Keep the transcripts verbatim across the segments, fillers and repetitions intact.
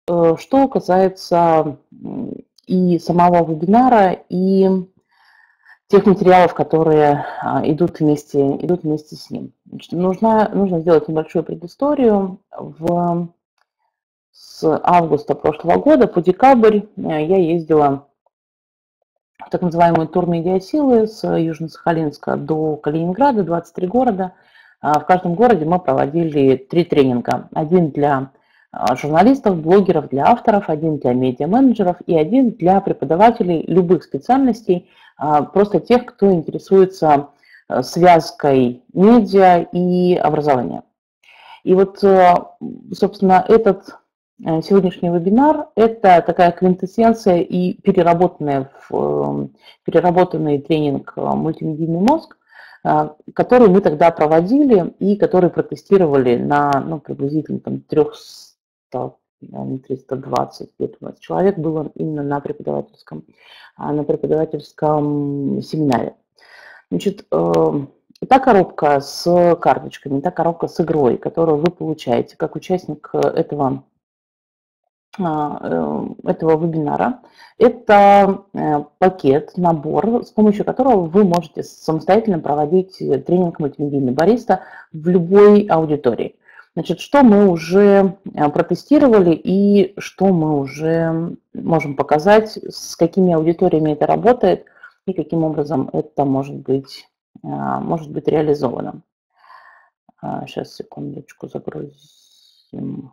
что касается и самого вебинара, и тех материалов, которые идут вместе, идут вместе с ним. Значит, нужно, нужно сделать небольшую предысторию. В, с августа прошлого года по декабрь я ездила в так называемые тур медиасилы с Южно-Сахалинска до Калининграда, двадцать три города. В каждом городе мы проводили три тренинга. Один для журналистов, блогеров, для авторов, один для медиа-менеджеров и один для преподавателей любых специальностей, просто тех, кто интересуется связкой медиа и образования. И вот, собственно, этот сегодняшний вебинар – это такая квинтэссенция и переработанный, переработанный тренинг «Мультимедийный мозг», который мы тогда проводили и который протестировали на ну, приблизительно там, триста, триста двадцать человек было именно на преподавательском, на преподавательском семинаре. Значит, та коробка с карточками, та коробка с игрой, которую вы получаете как участник этого, этого вебинара, это пакет, набор, с помощью которого вы можете самостоятельно проводить тренинг «Мультимедийный бариста» в любой аудитории. Значит, что мы уже протестировали и что мы уже можем показать, с какими аудиториями это работает и каким образом это может быть, может быть реализовано. Сейчас, секундочку, загрузим.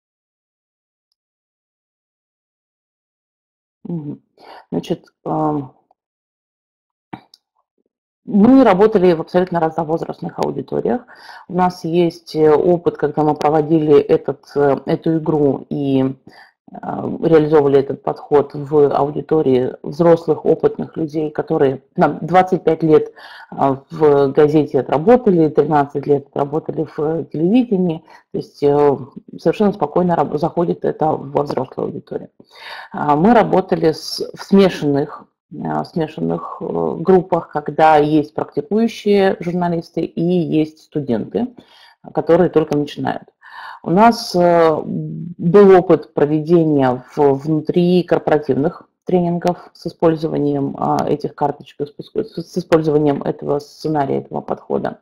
Значит, мы работали в абсолютно разновозрастных аудиториях. У нас есть опыт, когда мы проводили этот, эту игру и реализовывали этот подход в аудитории взрослых, опытных людей, которые нам двадцать пять лет в газете отработали, тринадцать лет отработали в телевидении, то есть совершенно спокойно заходит это во взрослую аудиторию. Мы работали с, в смешанных, в смешанных группах, когда есть практикующие журналисты и есть студенты, которые только начинают. У нас был опыт проведения внутри корпоративных тренингов с использованием этих карточек, с использованием этого сценария, этого подхода.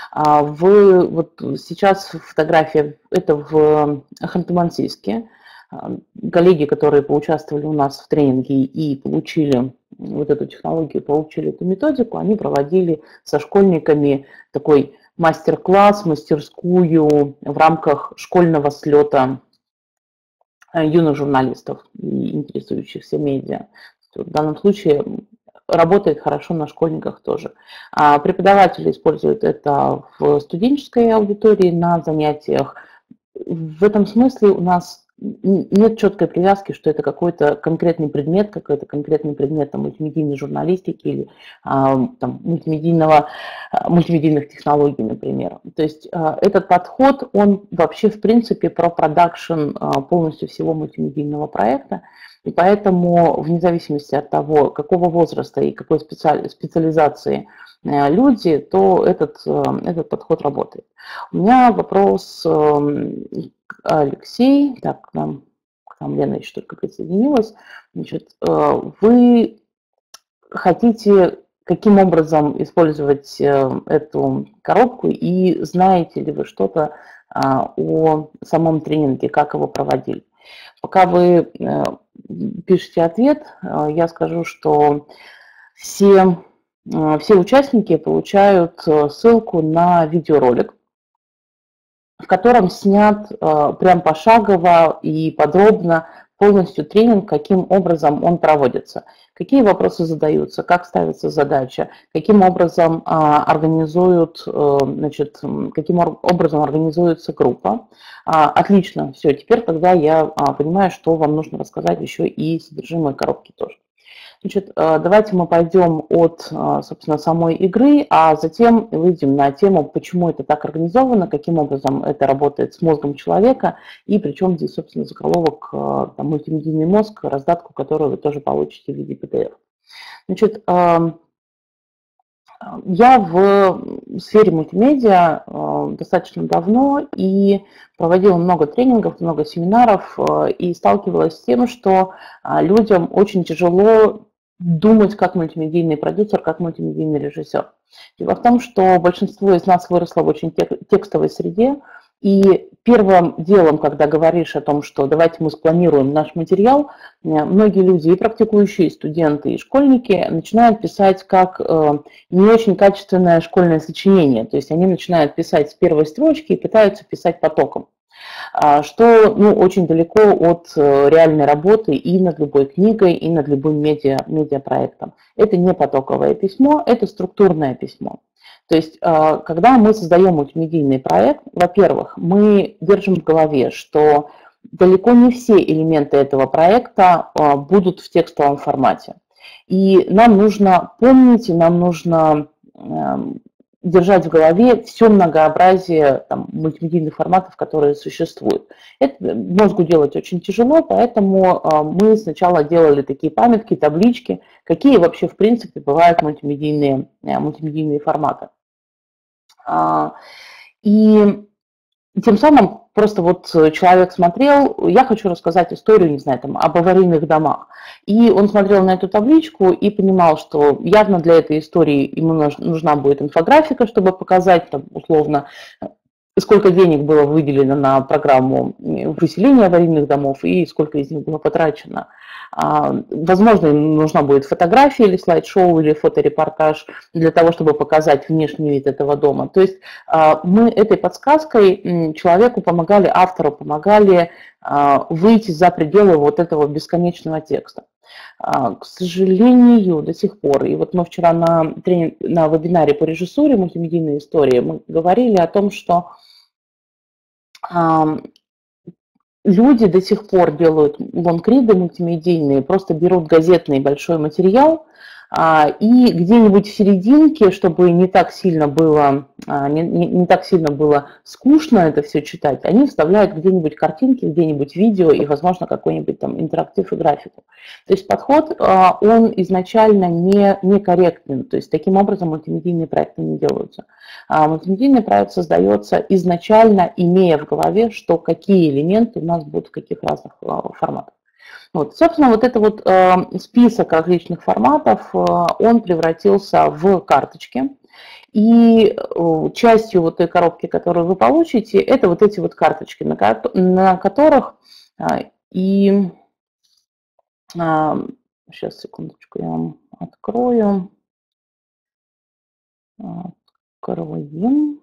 В, вот сейчас фотография, это в Ханты-Мансийске. Коллеги, которые поучаствовали у нас в тренинге и получили вот эту технологию, получили эту методику, они проводили со школьниками такой мастер-класс, мастерскую в рамках школьного слета юных журналистов и интересующихся медиа. В данном случае работает хорошо на школьниках тоже. А преподаватели используют это в студенческой аудитории на занятиях. В этом смысле у нас нет четкой привязки, что это какой-то конкретный предмет, какой-то конкретный предмет там, мультимедийной журналистики или а, там, мультимедийного, мультимедийных технологий, например. То есть а, этот подход, он вообще в принципе про продакшн а, полностью всего мультимедийного проекта. И поэтому, вне зависимости от того, какого возраста и какой специаль, специализации люди, то этот, этот подход работает. У меня вопрос, Алексей, так, к нам, к нам Лена еще только присоединилась. Значит, вы хотите каким образом использовать эту коробку и знаете ли вы что-то о самом тренинге, как его проводили? Пока вы пишете ответ, я скажу, что все, все участники получают ссылку на видеоролик, в котором снят прям пошагово и подробно полностью тренинг, каким образом он проводится, какие вопросы задаются, как ставится задача, каким образом организуют, значит, каким образом организуется группа. Отлично, все, теперь тогда я понимаю, что вам нужно рассказать еще и содержимое коробки тоже. Значит, давайте мы пойдем от, собственно, самой игры, а затем выйдем на тему, почему это так организовано, каким образом это работает с мозгом человека, и причем здесь, собственно, заголовок там, «Мультимедийный мозг», раздатку, которую вы тоже получите в виде пи ди эф. Значит, Я в сфере мультимедиа достаточно давно и проводила много тренингов, много семинаров и сталкивалась с тем, что людям очень тяжело думать как мультимедийный продюсер, как мультимедийный режиссер. Дело в том, что большинство из нас выросло в очень текстовой среде, и первым делом, когда говоришь о том, что давайте мы спланируем наш материал, многие люди, и практикующие, и студенты, и школьники, начинают писать как не очень качественное школьное сочинение. То есть они начинают писать с первой строчки и пытаются писать потоком, что ну, очень далеко от реальной работы и над любой книгой, и над любым медиа, медиапроектом. Это не потоковое письмо, это структурное письмо. То есть, когда мы создаем мультимедийный проект, во-первых, мы держим в голове, что далеко не все элементы этого проекта будут в текстовом формате. И нам нужно помнить, и нам нужно держать в голове все многообразие там, мультимедийных форматов, которые существуют. Это мозгу делать очень тяжело, поэтому мы сначала делали такие памятки, таблички, какие вообще в принципе бывают мультимедийные, мультимедийные форматы. И тем самым просто вот человек смотрел, я хочу рассказать историю, не знаю, там, об аварийных домах. И он смотрел на эту табличку и понимал, что явно для этой истории ему нужна будет инфографика, чтобы показать, там, условно, сколько денег было выделено на программу выселения аварийных домов и сколько из них было потрачено. Возможно, им нужна будет фотография или слайд-шоу, или фоторепортаж для того, чтобы показать внешний вид этого дома. То есть мы этой подсказкой человеку помогали, автору помогали выйти за пределы вот этого бесконечного текста. К сожалению, до сих пор, и вот мы вчера на, тренинг, на вебинаре по режиссуре мультимедийной истории мы говорили о том, что люди до сих пор делают лонгриды мультимедийные, просто берут газетный большой материал и где-нибудь в серединке, чтобы не так сильно было, не, не, не так сильно было скучно это все читать, они вставляют где-нибудь картинки, где-нибудь видео и, возможно, какой-нибудь там интерактив и графику. То есть подход, он изначально не, не корректен, то есть таким образом мультимедийные проекты не делаются. Мультимедийный проект создается изначально, имея в голове, что какие элементы у нас будут в каких разных форматах. Вот, собственно, вот этот вот э, список различных форматов, э, он превратился в карточки. И э, частью вот той коробки, которую вы получите, это вот эти вот карточки, на, ко на которых э, и... Э, сейчас, секундочку, я вам открою. Откроем.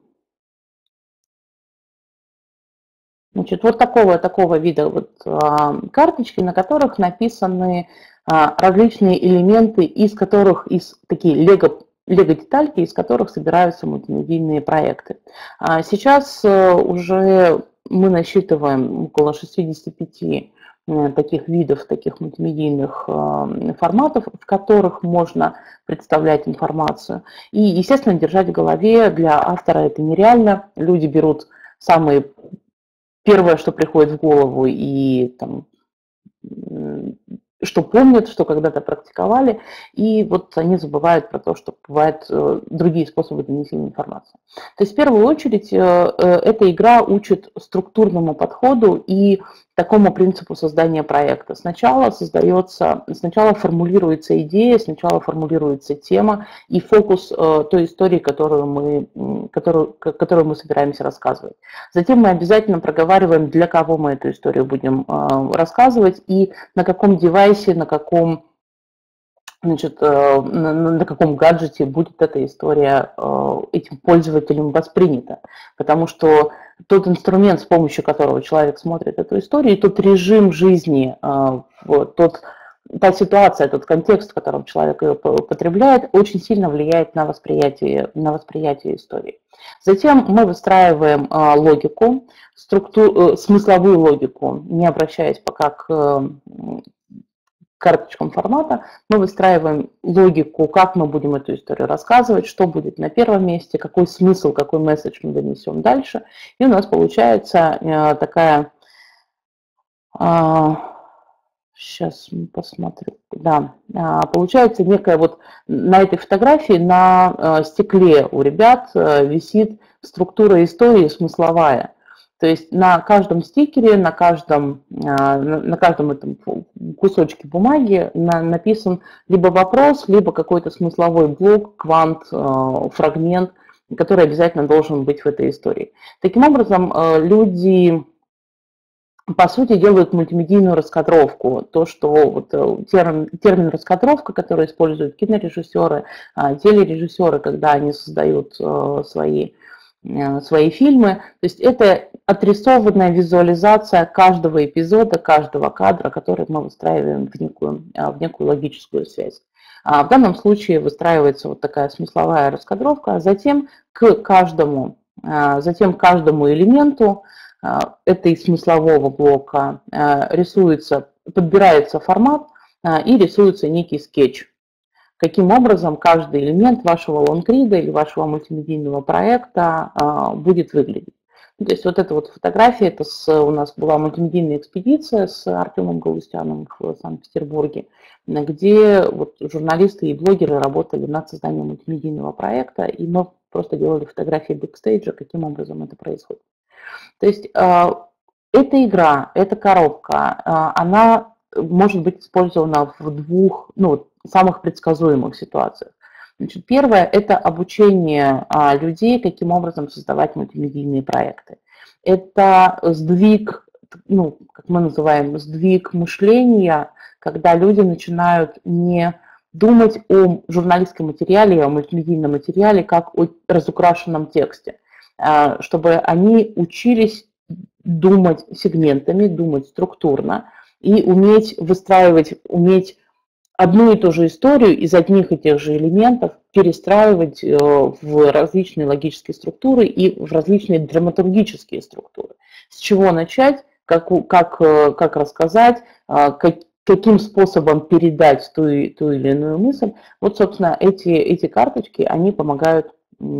Значит, вот такого, такого вида вот, а, карточки, на которых написаны а, различные элементы, из которых, из такие лего, лего-детальки, из которых собираются мультимедийные проекты. А сейчас а, уже мы насчитываем около шестидесяти пяти а, таких видов, таких мультимедийных а, форматов, в которых можно представлять информацию. И, естественно, держать в голове для автора это нереально. Люди берут самые первое, что приходит в голову, и там, что помнят, что когда-то практиковали, и вот они забывают про то, что бывают другие способы донесения информации. То есть в первую очередь эта игра учит структурному подходу и такому принципу создания проекта. Сначала создается, сначала формулируется идея, сначала формулируется тема и фокус э, той истории, которую мы, которую, которую мы собираемся рассказывать. Затем мы обязательно проговариваем, для кого мы эту историю будем э, рассказывать и на каком девайсе, на каком, значит, на, на каком гаджете будет эта история этим пользователем воспринята. Потому что тот инструмент, с помощью которого человек смотрит эту историю, и тот режим жизни, тот, та ситуация, тот контекст, в котором человек ее потребляет, очень сильно влияет на восприятие, на восприятие истории. Затем мы выстраиваем логику, структуру, смысловую логику, не обращаясь пока к карточкам формата, мы выстраиваем логику, как мы будем эту историю рассказывать, что будет на первом месте, какой смысл, какой месседж мы донесем дальше. И у нас получается такая, Сейчас посмотрю. Да, получается некая вот на этой фотографии на стекле у ребят висит структура истории смысловая. То есть на каждом стикере, на каждом, на каждом этом кусочке бумаги написан либо вопрос, либо какой-то смысловой блок, квант, фрагмент, который обязательно должен быть в этой истории. Таким образом, люди, по сути, делают мультимедийную раскадровку. То, что вот термин, термин раскадровка, который используют кинорежиссеры, телережиссеры, когда они создают свои, свои фильмы. То есть это отрисованная визуализация каждого эпизода, каждого кадра, который мы выстраиваем в некую, в некую логическую связь. В данном случае выстраивается вот такая смысловая раскадровка, а затем к каждому, затем к каждому элементу этой смыслового блока рисуется, подбирается формат и рисуется некий скетч. Каким образом каждый элемент вашего лонгрида или вашего мультимедийного проекта будет выглядеть. То есть вот эта вот фотография, это с, у нас была мультимедийная экспедиция с Артемом Галустяном в Санкт-Петербурге, где вот журналисты и блогеры работали над созданием мультимедийного проекта, и мы просто делали фотографии бэкстейджа, каким образом это происходит. То есть эта игра, эта коробка, она может быть использована в двух, ну, самых предсказуемых ситуациях. Значит, первое – это обучение людей, каким образом создавать мультимедийные проекты. Это сдвиг, ну, как мы называем, сдвиг мышления, когда люди начинают не думать о журналистском материале, о мультимедийном материале, как о разукрашенном тексте, чтобы они учились думать сегментами, думать структурно и уметь выстраивать, уметь одну и ту же историю из одних и тех же элементов перестраивать в различные логические структуры и в различные драматургические структуры. С чего начать, как, как, как рассказать, как, каким способом передать ту, ту или иную мысль. Вот, собственно, эти, эти карточки, они помогают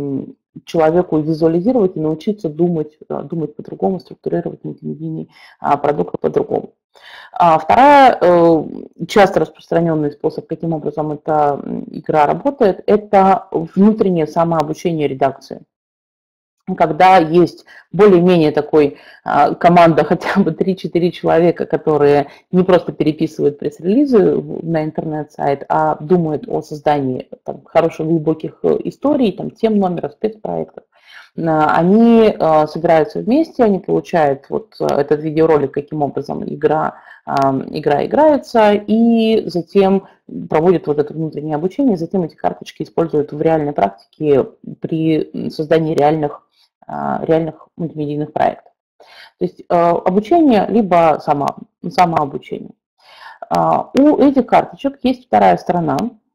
человеку визуализировать и научиться думать, думать по-другому, структурировать мультимедийный продукт по-другому. А вторая часто распространенный способ, каким образом эта игра работает, это внутреннее самообучение редакции. Когда есть более-менее такой команда, хотя бы три-четыре человека, которые не просто переписывают пресс-релизы на интернет-сайт, а думают о создании там, хороших глубоких историй, там, тем номера, спецпроектов, они собираются вместе, они получают вот этот видеоролик, каким образом игра, игра играется, и затем проводят вот это внутреннее обучение, затем эти карточки используют в реальной практике при создании реальных, реальных мультимедийных проектов. То есть обучение, либо само, самообучение. У этих карточек есть вторая сторона,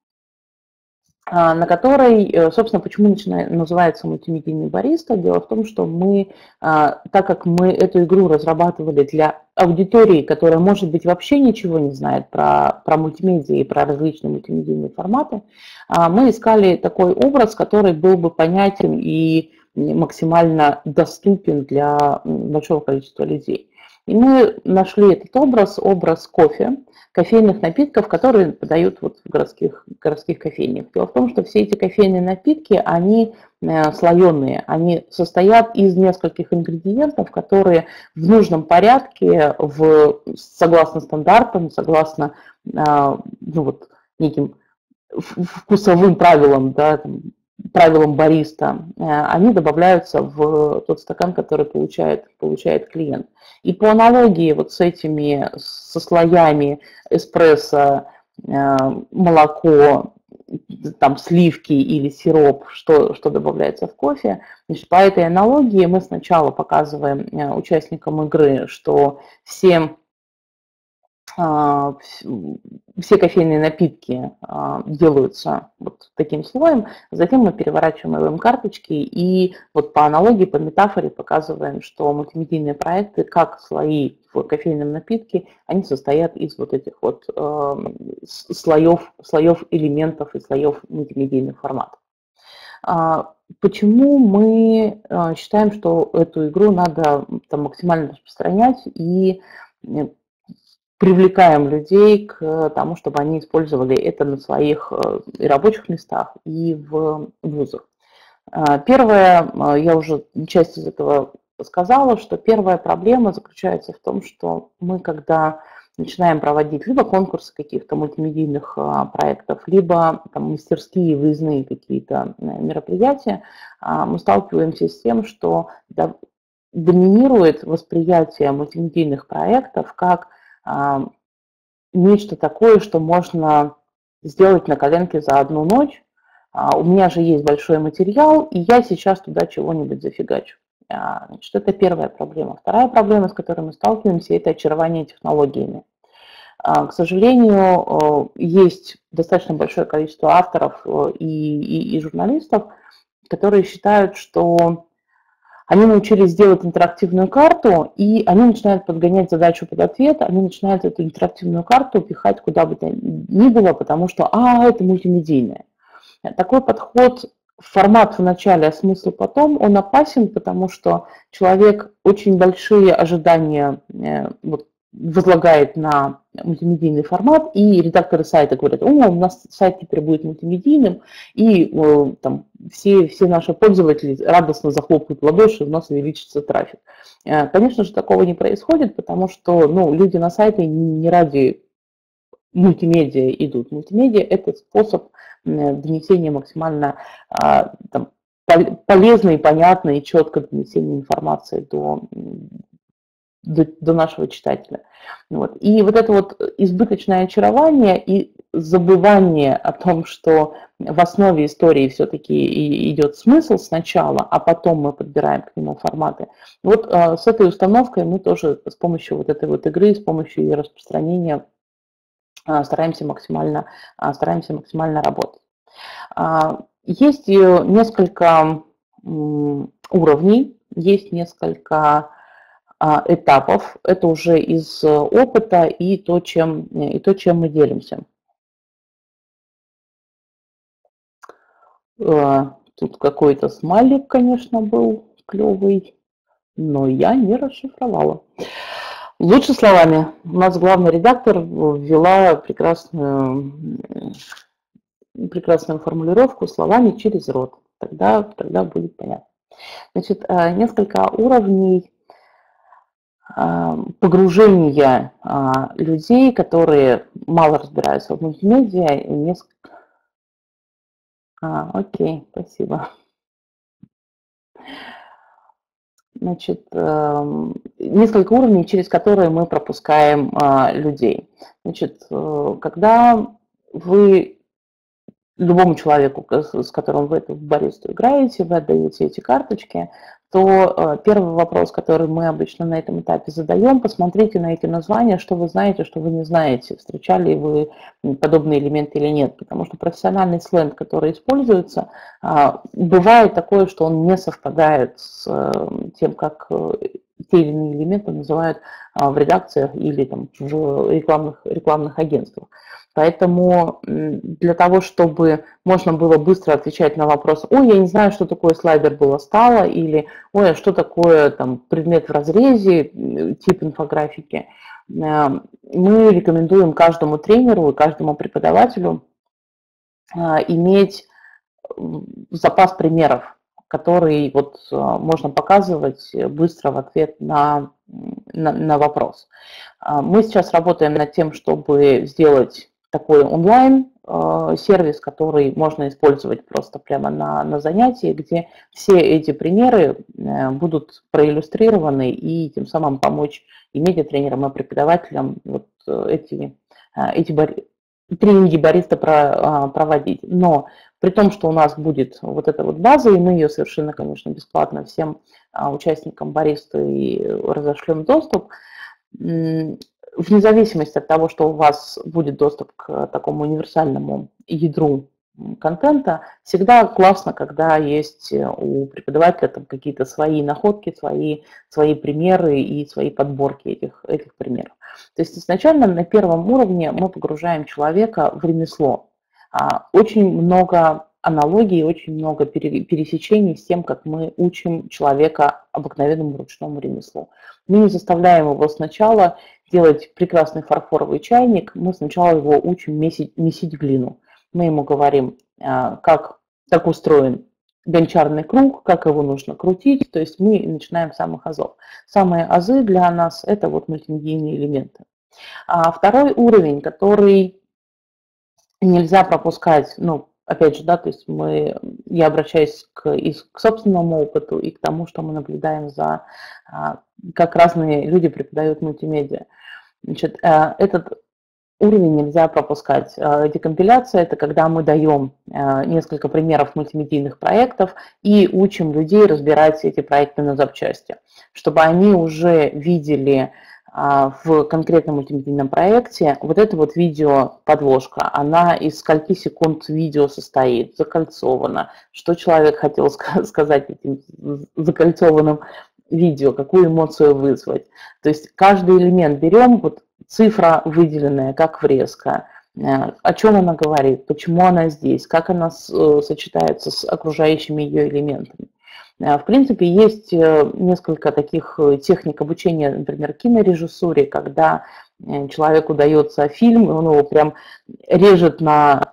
на которой, собственно, почему начинает, называется мультимедийный бариста. Дело в том, что мы, так как мы эту игру разрабатывали для аудитории, которая, может быть, вообще ничего не знает про, про мультимедиа и про различные мультимедийные форматы, мы искали такой образ, который был бы понятен и максимально доступен для большого количества людей. И мы нашли этот образ, образ кофе, кофейных напитков, которые подают вот в городских, городских кофейнях. Дело в том, что все эти кофейные напитки, они слоеные, они состоят из нескольких ингредиентов, которые в нужном порядке, в, согласно стандартам, согласно ну, вот, неким вкусовым правилам, да, правилам бариста, они добавляются в тот стакан, который получает, получает клиент. И по аналогии вот с этими, со слоями эспрессо, молоко, там сливки или сироп, что, что добавляется в кофе, значит, по этой аналогии мы сначала показываем участникам игры, что все все кофейные напитки делаются вот таким слоем, затем мы переворачиваем карточки и вот по аналогии, по метафоре показываем, что мультимедийные проекты, как слои в кофейном напитке, они состоят из вот этих вот слоев, слоев элементов и слоев мультимедийных форматов. Почему мы считаем, что эту игру надо там максимально распространять и привлекаем людей к тому, чтобы они использовали это на своих и рабочих местах, и в вузах. Первое, я уже часть из этого сказала, что первая проблема заключается в том, что мы, когда начинаем проводить либо конкурсы каких-то мультимедийных проектов, либо там, мастерские, выездные какие-то мероприятия, мы сталкиваемся с тем, что доминирует восприятие мультимедийных проектов как нечто такое, что можно сделать на коленке за одну ночь. У меня же есть большой материал, и я сейчас туда чего-нибудь зафигачу. Значит, это первая проблема. Вторая проблема, с которой мы сталкиваемся, это очарование технологиями. К сожалению, есть достаточно большое количество авторов и, и, и журналистов, которые считают, что они научились делать интерактивную карту, и они начинают подгонять задачу под ответ, они начинают эту интерактивную карту пихать куда бы то ни было, потому что, а, это мультимедийное. Такой подход, формат в начале, а смысл потом, он опасен, потому что человек очень большие ожидания вот, возлагает на мультимедийный формат, и редакторы сайта говорят, о, у нас сайт теперь будет мультимедийным, и там, все, все наши пользователи радостно захлопают в ладоши, у нас увеличится трафик. Конечно же, такого не происходит, потому что ну, люди на сайте не ради мультимедиа идут. Мультимедиа – это способ донесения максимально там, полезной, понятной и четко донесения информации до, до, до нашего читателя. Вот. И вот это вот избыточное очарование и забывание о том, что в основе истории все-таки идет смысл сначала, а потом мы подбираем к нему форматы. Вот с этой установкой мы тоже с помощью вот этой вот игры, с помощью ее распространения стараемся максимально, стараемся максимально работать. Есть несколько уровней, есть несколько этапов. Это уже из опыта и то, чем, и то, чем мы делимся. Тут какой-то смайлик, конечно, был клевый, но я не расшифровала. Лучше словами. У нас главный редактор ввела прекрасную, прекрасную формулировку словами через рот. Тогда, тогда будет понятно. Значит, несколько уровней погружения людей, которые мало разбираются в мультимедиа. Несколько... А, окей, спасибо. Значит, несколько уровней, через которые мы пропускаем людей. Значит, когда вы любому человеку, с которым вы в баристу играете, вы отдаете эти карточки, то первый вопрос, который мы обычно на этом этапе задаем, посмотрите на эти названия, что вы знаете, что вы не знаете, встречали вы подобные элементы или нет, потому что профессиональный сленг, который используется, бывает такое, что он не совпадает с тем, как те или иные элементы называют в редакциях или там, в рекламных, рекламных агентствах. Поэтому для того, чтобы можно было быстро отвечать на вопрос, ой, я не знаю, что такое слайдер было стало, или ой, а что такое там, предмет в разрезе, тип инфографики, мы рекомендуем каждому тренеру и каждому преподавателю иметь запас примеров, который вот можно показывать быстро в ответ на, на, на вопрос. Мы сейчас работаем над тем, чтобы сделать такой онлайн-сервис, который можно использовать просто прямо на, на занятии, где все эти примеры будут проиллюстрированы и тем самым помочь и медиатренерам, и преподавателям вот эти, эти тренинги бариста проводить. Но при том, что у нас будет вот эта вот база, и мы ее совершенно, конечно, бесплатно всем участникам баристы и разошлем доступ, вне зависимости от того, что у вас будет доступ к такому универсальному ядру контента, всегда классно, когда есть у преподавателя там какие-то свои находки, свои, свои примеры и свои подборки этих, этих примеров. То есть изначально на первом уровне мы погружаем человека в ремесло. Очень много аналогий, очень много пересечений с тем, как мы учим человека обыкновенному ручному ремеслу. Мы не заставляем его сначала делать прекрасный фарфоровый чайник, мы сначала его учим месить, месить глину. Мы ему говорим, как, как устроен гончарный круг, как его нужно крутить, то есть мы начинаем с самых азов. Самые азы для нас – это вот мультимедийные элементы. А второй уровень, который нельзя пропускать, ну, опять же, да, то есть мы, я обращаюсь к, и к собственному опыту и к тому, что мы наблюдаем за, как разные люди преподают мультимедиа. Значит, этот уровень нельзя пропускать. Декомпиляция – это когда мы даем несколько примеров мультимедийных проектов и учим людей разбирать эти проекты на запчасти, чтобы они уже видели в конкретном мультимедийном проекте вот эта вот видео-подложка, она из скольки секунд видео состоит, закольцована, что человек хотел сказать этим закольцованным видео, какую эмоцию вызвать. То есть каждый элемент берем, вот цифра выделенная, как врезка, о чем она говорит, почему она здесь, как она сочетается с окружающими ее элементами. В принципе, есть несколько таких техник обучения, например, кинорежиссуре, когда человеку дается фильм, и он его прям режет на,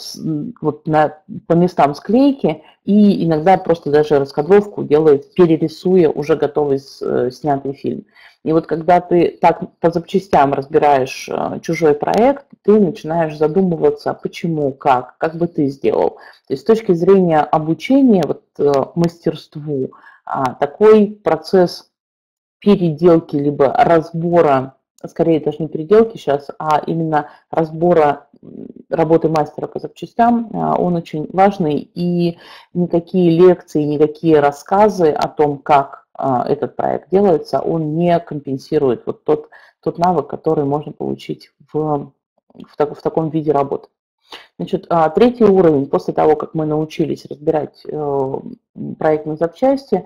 вот на, по местам склейки, и иногда просто даже раскадровку делает, перерисуя уже готовый снятый фильм. И вот когда ты так по запчастям разбираешь чужой проект, ты начинаешь задумываться, почему, как, как бы ты сделал. То есть с точки зрения обучения вот, мастерству, такой процесс переделки либо разбора, скорее даже не переделки сейчас, а именно разбора работы мастера по запчастям, он очень важный, и никакие лекции, никакие рассказы о том, как этот проект делается, он не компенсирует вот тот, тот навык, который можно получить в, в, так, в таком виде работы. Значит, третий уровень, после того, как мы научились разбирать проектные запчасти,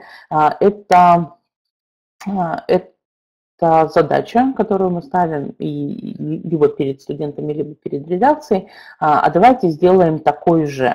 это, это задача, которую мы ставим и, либо перед студентами, либо перед редакцией, а давайте сделаем такой же.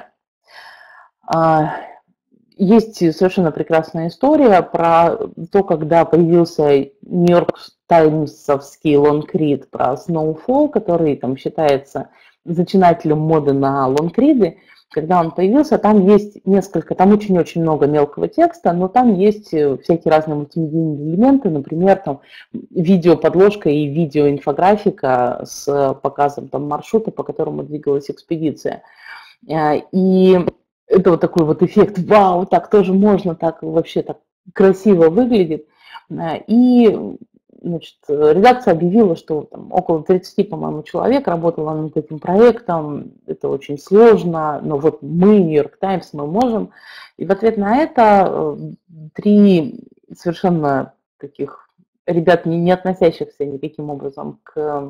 Есть совершенно прекрасная история про то, когда появился Нью-Йорк Таймсовский лонгрид про Snowfall, который там считается зачинателем моды на лонгриды. Когда он появился, там есть несколько, там очень-очень много мелкого текста, но там есть всякие разные мультимедийные элементы, например, там видеоподложка и видеоинфографика с показом там маршрута, по которому двигалась экспедиция. И это вот такой вот эффект, вау, так тоже можно, так вообще так красиво выглядит. И, значит, редакция объявила, что там около тридцати, по-моему, человек работало над этим проектом, это очень сложно, но вот мы, Нью-Йорк Таймс, мы можем. И в ответ на это три совершенно таких ребят, не, не относящихся никаким образом к...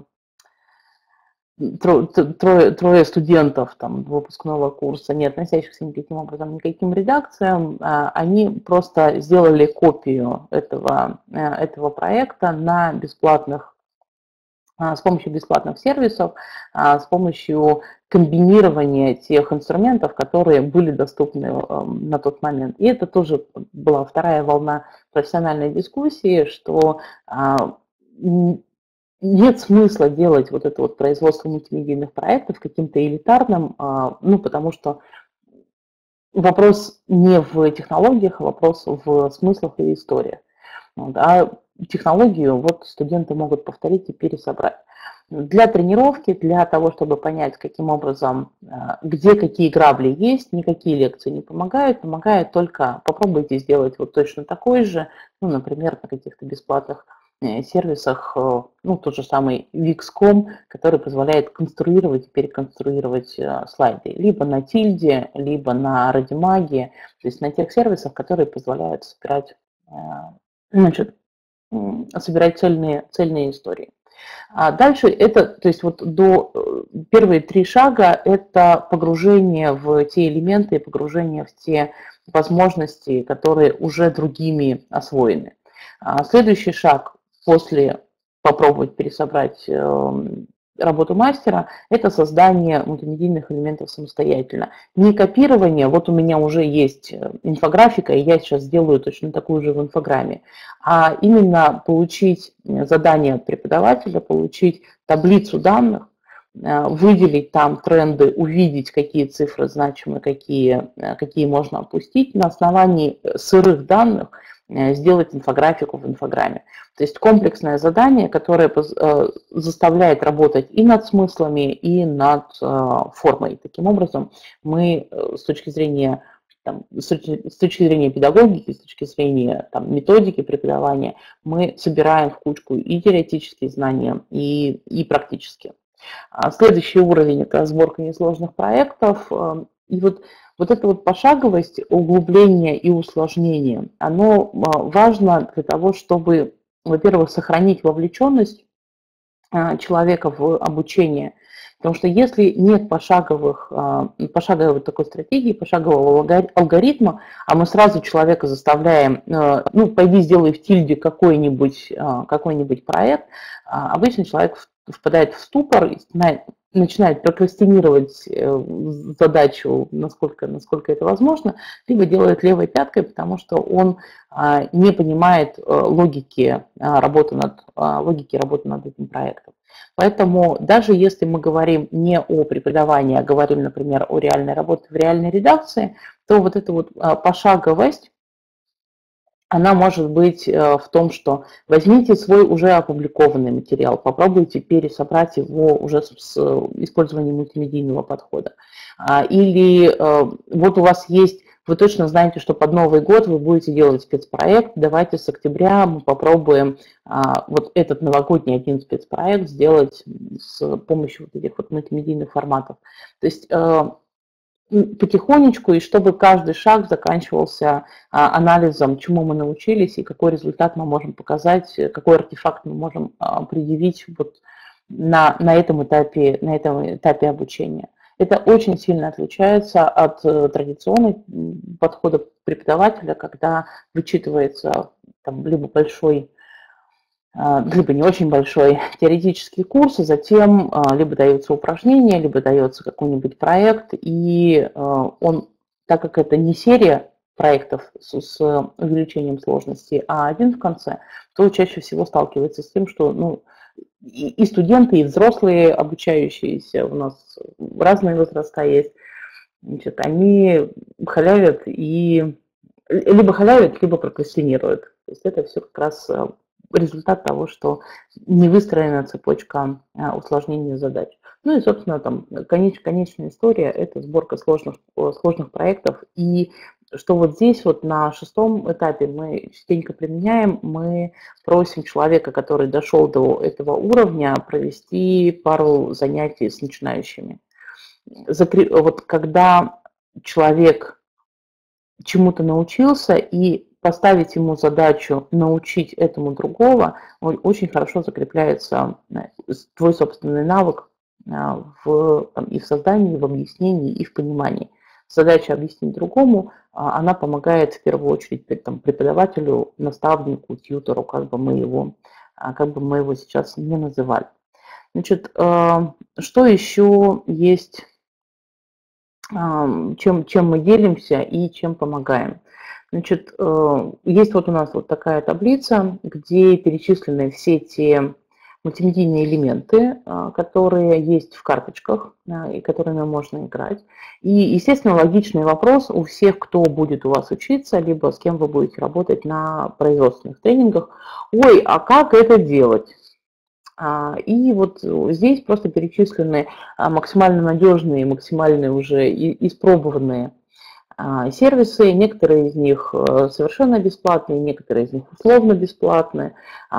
Трое, трое студентов там, выпускного курса, не относящихся никаким образом никаким редакциям, они просто сделали копию этого, этого проекта на бесплатных, с помощью бесплатных сервисов, с помощью комбинирования тех инструментов, которые были доступны на тот момент. И это тоже была вторая волна профессиональной дискуссии, что нет смысла делать вот это вот производство мультимедийных проектов каким-то элитарным, ну, потому что вопрос не в технологиях, а вопрос в смыслах и историях. А технологию вот студенты могут повторить и пересобрать. Для тренировки, для того, чтобы понять, каким образом, где какие грабли есть, никакие лекции не помогают, помогает только попробуйте сделать вот точно такой же, ну, например, на каких-то бесплатных сервисах, ну, тот же самый викс точка ком, который позволяет конструировать и переконструировать слайды, либо на Тильде, либо на Радимаге, то есть на тех сервисах, которые позволяют собирать, значит, собирать цельные, цельные истории. А дальше это, то есть вот до первые три шага это погружение в те элементы, погружение в те возможности, которые уже другими освоены. А следующий шаг после попробовать пересобрать работу мастера – это создание мультимедийных элементов самостоятельно. Не копирование, вот у меня уже есть инфографика, и я сейчас сделаю точно такую же в инфограмме, а именно получить задание от преподавателя, получить таблицу данных, выделить там тренды, увидеть, какие цифры значимы, какие, какие можно опустить, на основании сырых данных сделать инфографику в инфограмме. То есть комплексное задание, которое заставляет работать и над смыслами, и над формой. Таким образом, мы с точки зрения, там, с точки, с точки зрения педагогики, с точки зрения там, методики преподавания, мы собираем в кучку и теоретические знания, и, и практические. Следующий уровень – это сборка несложных проектов. И вот, вот эта вот пошаговость, углубление и усложнение, оно важно для того, чтобы, во-первых, сохранить вовлеченность человека в обучение. Потому что если нет пошаговых, пошаговой такой стратегии, пошагового алгоритма, а мы сразу человека заставляем, ну, пойди сделай в тильде какой-нибудь какой-нибудь проект, обычно человек впадает в ступор и начинает прокрастинировать задачу, насколько, насколько это возможно, либо делает левой пяткой, потому что он не понимает логики работы над, логики работы над этим проектом. Поэтому даже если мы говорим не о преподавании, а говорим, например, о реальной работе в реальной редакции, то вот эта вот пошаговость, она может быть в том, что возьмите свой уже опубликованный материал, попробуйте пересобрать его уже с использованием мультимедийного подхода. Или вот у вас есть, вы точно знаете, что под Новый год вы будете делать спецпроект, давайте с октября мы попробуем вот этот новогодний один спецпроект сделать с помощью вот этих вот мультимедийных форматов. То есть потихонечку, и чтобы каждый шаг заканчивался анализом, чему мы научились и какой результат мы можем показать, какой артефакт мы можем предъявить вот на, на, этом этапе, на этом этапе обучения. Это очень сильно отличается от традиционного подхода преподавателя, когда вычитывается там, либо большой, либо не очень большой теоретический курс, и затем либо дается упражнение, либо дается какой-нибудь проект, и он, так как это не серия проектов с, с увеличением сложности, а один в конце, то чаще всего сталкивается с тем, что ну, и, и студенты, и взрослые обучающиеся, у нас разные возраста есть, значит, они халявят и либо халявят, либо прокрастинируют. То есть это все как раз результат того, что не выстроена цепочка усложнения задач. Ну и, собственно, там конеч, конечная история – это сборка сложных, сложных проектов. И что вот здесь вот на шестом этапе мы частенько применяем, мы просим человека, который дошел до этого уровня, провести пару занятий с начинающими. Вот когда человек чему-то научился и поставить ему задачу научить этому другого, очень хорошо закрепляется твой собственный навык в, там, и в создании, и в объяснении, и в понимании. Задача объяснить другому, она помогает в первую очередь там, преподавателю, наставнику, тьютору, как бы мы его, как бы мы его сейчас не называли. Значит, что еще есть, чем, чем мы делимся и чем помогаем? Значит, есть вот у нас вот такая таблица, где перечислены все те мультимедийные элементы, которые есть в карточках и которыми можно играть. И, естественно, логичный вопрос у всех, кто будет у вас учиться, либо с кем вы будете работать на производственных тренингах: ой, а как это делать? И вот здесь просто перечислены максимально надежные, максимально уже испробованные сервисы, некоторые из них совершенно бесплатные, некоторые из них условно бесплатные.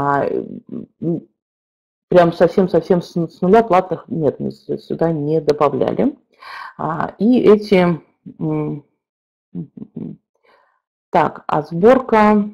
Прям совсем-совсем с нуля платных нет, мы сюда не добавляли. И эти... Так, а сборка...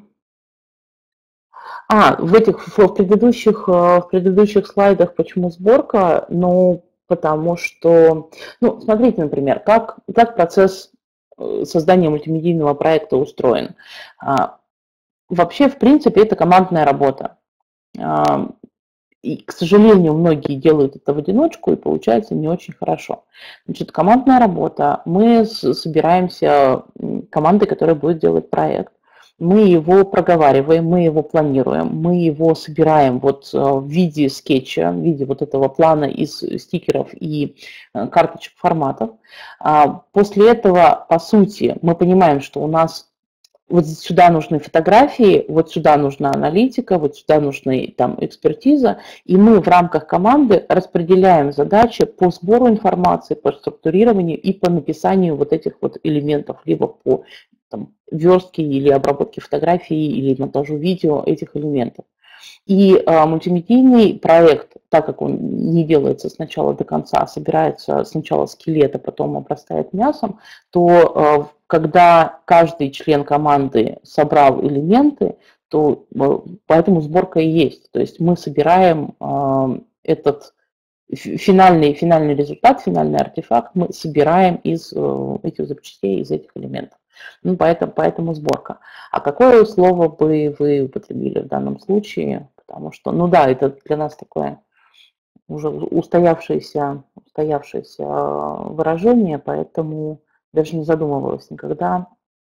А, в этих в предыдущих, в предыдущих слайдах почему сборка? Ну, потому что... Ну, смотрите, например, как, как процесс создания мультимедийного проекта устроен. Вообще, в принципе, это командная работа. И, к сожалению, многие делают это в одиночку, и получается не очень хорошо. Значит, командная работа. Мы собираемся командой, которая будет делать проект. Мы его проговариваем, мы его планируем, мы его собираем вот в виде скетча, в виде вот этого плана из стикеров и карточек форматов. После этого, по сути, мы понимаем, что у нас вот сюда нужны фотографии, вот сюда нужна аналитика, вот сюда нужна там экспертиза, и мы в рамках команды распределяем задачи по сбору информации, по структурированию и по написанию вот этих вот элементов, либо по там, верстке или обработке фотографий или монтажу видео этих элементов. И а, мультимедийный проект, так как он не делается сначала до конца, а собирается сначала скелет, а потом обрастает мясом, то а, когда каждый член команды собрал элементы, то а, поэтому сборка и есть. То есть мы собираем а, этот финальный, финальный результат, финальный артефакт, мы собираем из а, этих запчастей, из этих элементов. Ну, поэтому, поэтому сборка. А какое слово бы вы употребили в данном случае? Потому что, ну да, это для нас такое уже устоявшееся, устоявшееся выражение, поэтому даже не задумывалась никогда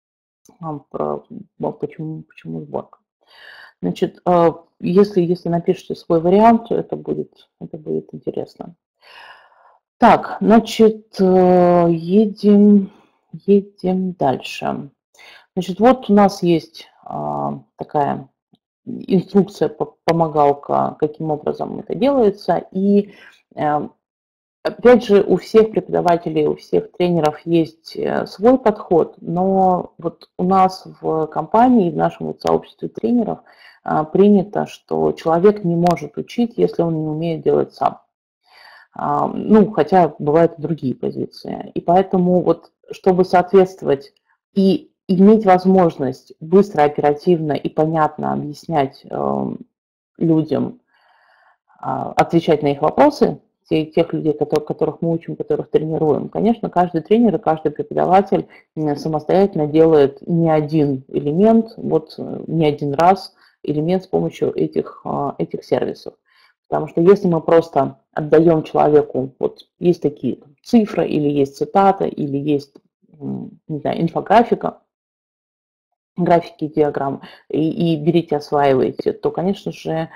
про почему, почему сборка. Значит, если, если напишите свой вариант, то это будет, это будет интересно. Так, значит, едем... Едем дальше. Значит, вот у нас есть а, такая инструкция, помогалка, каким образом это делается. И а, опять же, у всех преподавателей, у всех тренеров есть свой подход, но вот у нас в компании, в нашем вот сообществе тренеров а, принято, что человек не может учить, если он не умеет делать сам. А, ну, хотя бывают и другие позиции. И поэтому вот чтобы соответствовать и иметь возможность быстро, оперативно и понятно объяснять э, людям, э, отвечать на их вопросы, те, тех людей, которых, которых мы учим, которых тренируем, конечно, каждый тренер и каждый преподаватель самостоятельно делает не один элемент, вот не один раз элемент с помощью этих, э, этих сервисов. Потому что если мы просто отдаем человеку, вот есть такие цифры, или есть цитата, или есть, не знаю, инфографика, графики, диаграммы, и, и берите, осваиваете, то, конечно же,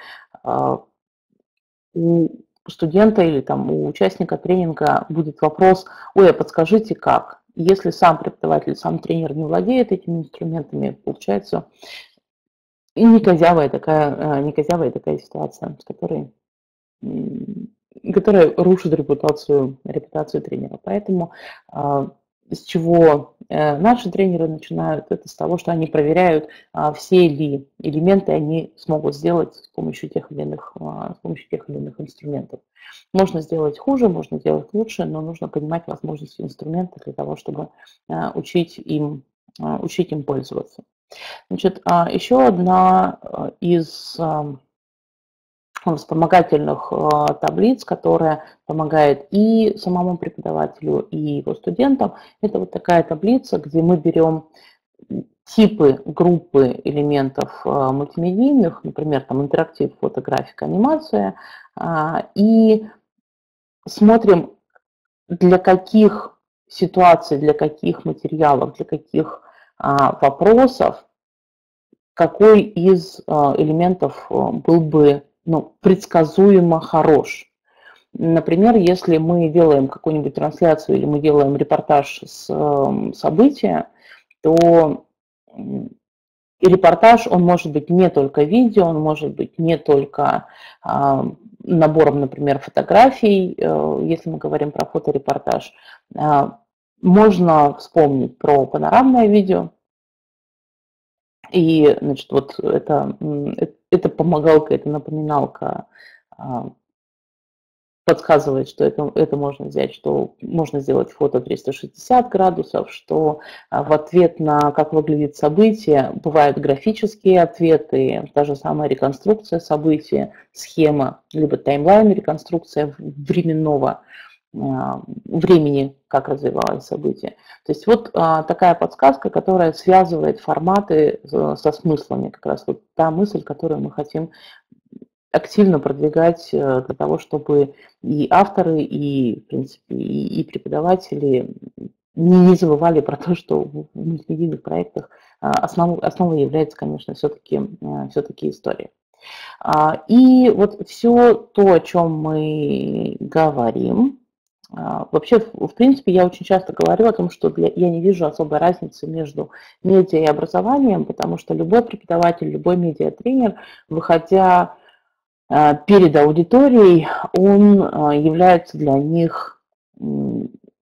у студента или там, у участника тренинга будет вопрос: ой, а подскажите как? Если сам преподаватель, сам тренер не владеет этими инструментами, получается и неказявая такая, неказявая такая ситуация, с которой которая рушит репутацию, репутацию тренера. Поэтому э, с чего э, наши тренеры начинают, это с того, что они проверяют, э, все ли элементы они смогут сделать с помощью тех или иных, э, с помощью тех или иных инструментов. Можно сделать хуже, можно сделать лучше, но нужно понимать возможности инструмента для того, чтобы э, учить им, э, учить им пользоваться. Значит, э, еще одна из э, вспомогательных э, таблиц, которая помогает и самому преподавателю, и его студентам. Это вот такая таблица, где мы берем типы, группы элементов э, мультимедийных, например, там интерактив, фотографика, анимация, э, и смотрим, для каких ситуаций, для каких материалов, для каких э, вопросов, какой из э, элементов э, был бы ну, предсказуемо хорош. Например, если мы делаем какую-нибудь трансляцию или мы делаем репортаж с э, события, то репортаж, он может быть не только видео, он может быть не только э, набором, например, фотографий, э, если мы говорим про фоторепортаж. Э, можно вспомнить про панорамное видео. И, значит, вот это, это помогалка, это напоминалка подсказывает, что это, это можно взять, что можно сделать фото триста шестьдесят градусов, что в ответ на как выглядит событие бывают графические ответы, та же самая реконструкция события, схема, либо таймлайн реконструкция временного времени, как развивалось событие. То есть вот а, такая подсказка, которая связывает форматы со смыслами, как раз вот та мысль, которую мы хотим активно продвигать для того, чтобы и авторы, и, в принципе, и, и преподаватели не, не забывали про то, что в мультимедийных проектах основ, основой является, конечно, все-таки все-таки история. И вот все то, о чем мы говорим, вообще, в принципе, я очень часто говорю о том, что для, я не вижу особой разницы между медиа и образованием, потому что любой преподаватель, любой медиатренер, выходя перед аудиторией, он является для них, ну,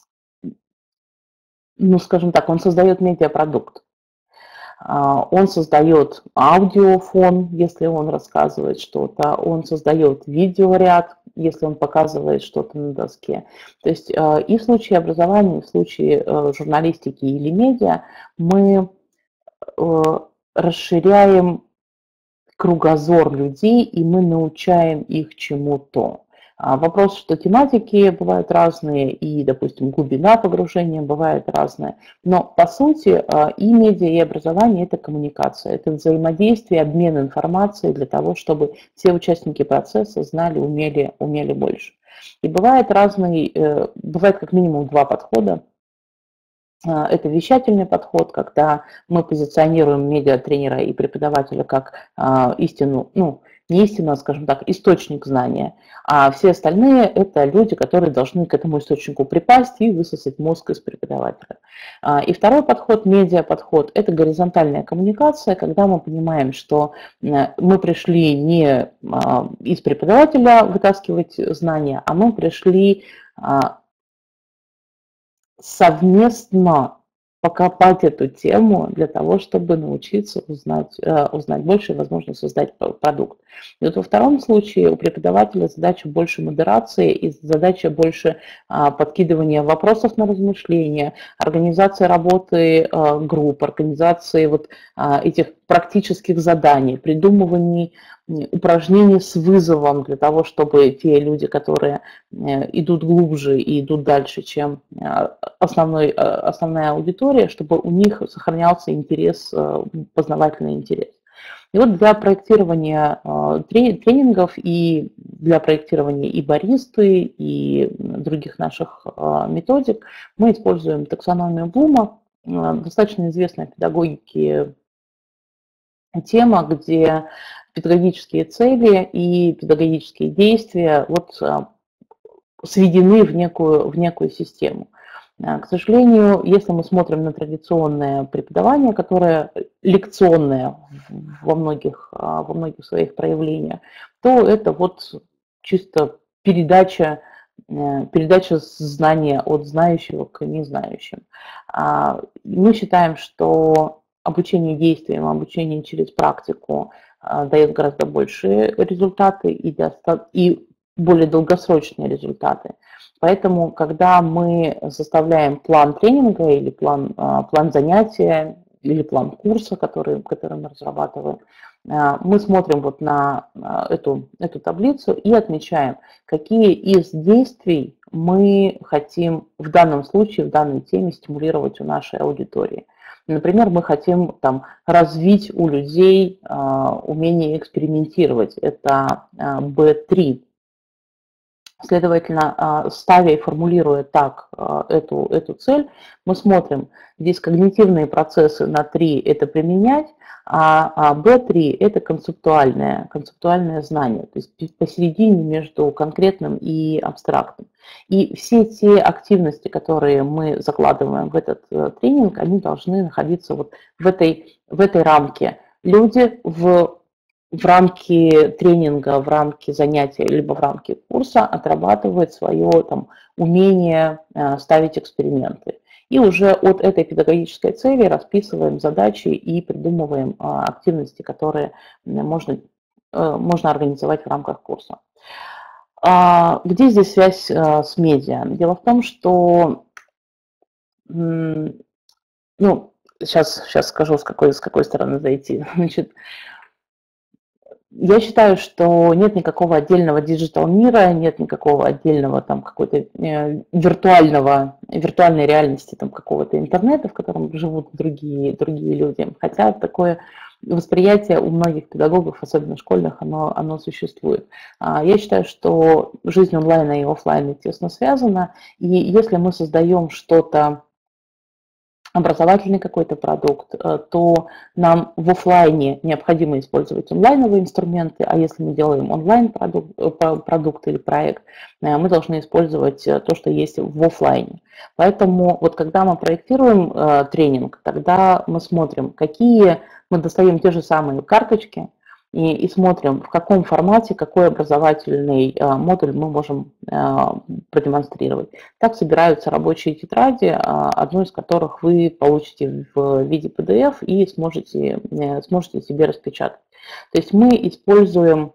скажем так, он создает медиапродукт. Он создает аудиофон, если он рассказывает что-то, он создает видеоряд, если он показывает что-то на доске. То есть и в случае образования, и в случае журналистики или медиа мы расширяем кругозор людей, и мы научаем их чему-то. Вопрос, что тематики бывают разные, и, допустим, глубина погружения бывает разная. Но, по сути, и медиа, и образование – это коммуникация, это взаимодействие, обмен информацией для того, чтобы все участники процесса знали, умели, умели больше. И бывает разный, бывает как минимум два подхода. Это вещательный подход, когда мы позиционируем медиатренера и преподавателя как истину, ну, не истину, а, скажем так, источник знания, а все остальные – это люди, которые должны к этому источнику припасть и высосать мозг из преподавателя. И второй подход, медиа-подход, это горизонтальная коммуникация, когда мы понимаем, что мы пришли не из преподавателя вытаскивать знания, а мы пришли совместно покопать эту тему для того, чтобы научиться узнать, узнать больше и, возможно, создать продукт. И вот во втором случае у преподавателя задача больше модерации и задача больше подкидывания вопросов на размышления, организации работы групп, организации вот этих практических заданий, придумываний упражнений с вызовом для того, чтобы те люди, которые идут глубже и идут дальше, чем основной, основная аудитория, чтобы у них сохранялся интерес, познавательный интерес. И вот для проектирования тренингов и для проектирования и баристы, и других наших методик мы используем таксономию Блума, достаточно известная в педагогике тема, где педагогические цели и педагогические действия вот сведены в некую, в некую систему. К сожалению, если мы смотрим на традиционное преподавание, которое лекционное во многих, во многих своих проявлениях, то это вот чисто передача, передача знания от знающего к незнающим. Мы считаем, что обучение действиям, обучение через практику дает гораздо большие результаты и, и более долгосрочные результаты. Поэтому, когда мы составляем план тренинга или план, план занятия, или план курса, который, который мы разрабатываем, мы смотрим вот на эту, эту таблицу и отмечаем, какие из действий мы хотим в данном случае, в данной теме стимулировать у нашей аудитории. Например, мы хотим там, развить у людей э, умение экспериментировать, это э, бэ три. Следовательно, э, ставя и формулируя так э, эту, эту цель, мы смотрим, здесь когнитивные процессы на три – это применять, а бэ три – это концептуальное, концептуальное знание, то есть посередине между конкретным и абстрактным. И все те активности, которые мы закладываем в этот тренинг, они должны находиться вот в этой, в этой рамке. Люди в, в рамке тренинга, в рамке занятия, либо в рамке курса отрабатывают свое там, умение ставить эксперименты. И уже от этой педагогической цели расписываем задачи и придумываем активности, которые можно, можно организовать в рамках курса. Где здесь связь с медиа? Дело в том, что, ну, сейчас, сейчас скажу, с какой, с какой стороны зайти. Значит, я считаю, что нет никакого отдельного диджитал мира, нет никакого отдельного там какой-то виртуального, виртуальной реальности там какого-то интернета, в котором живут другие, другие люди. Хотя такое восприятие у многих педагогов, особенно школьных, оно, оно существует. Я считаю, что жизнь онлайна и офлайна тесно связана, и если мы создаем что-то, образовательный какой-то продукт, то нам в офлайне необходимо использовать онлайновые инструменты, а если мы делаем онлайн-продукт продукт или проект, мы должны использовать то, что есть в офлайне. Поэтому вот когда мы проектируем тренинг, тогда мы смотрим, какие мы достаем те же самые карточки, И, и смотрим, в каком формате, какой образовательный э, модуль мы можем э, продемонстрировать. Так собираются рабочие тетради, э, одну из которых вы получите в виде пи ди эф и сможете, э, сможете себе распечатать. То есть мы используем,